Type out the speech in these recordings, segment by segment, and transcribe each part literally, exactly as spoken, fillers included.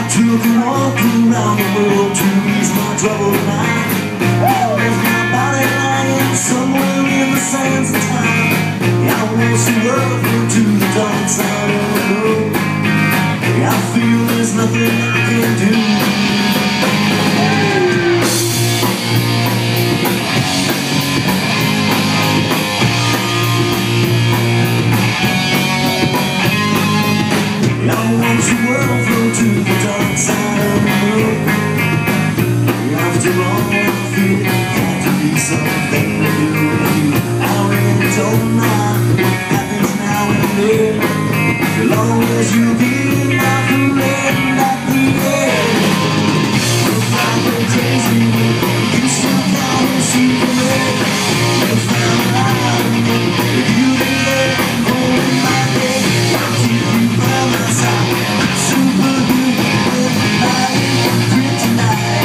took a walk around the world to ease my troubled mind. I left my body lying somewhere in the sands of time. I want to work to the dark side of the road. I feel there's nothing I can do. I want to world flow to the dark side of the moon. After all, I feel it had to be something to do with you. I already told my what happens now and then. As long as you be my friend at the end. If I go crazy, you still count and see the red. If I'm out, if you be there, holding my head, I'll keep you by my side. Super good with my kryptonite.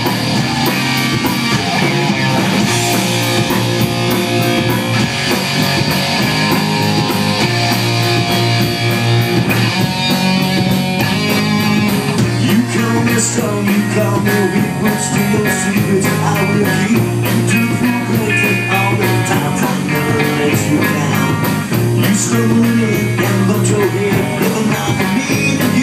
You call me strong, you call me weak, but still secrets I will keep. You took for granted all the times I never let you down. You stumbled in and bumped your head. If I'm not for me, then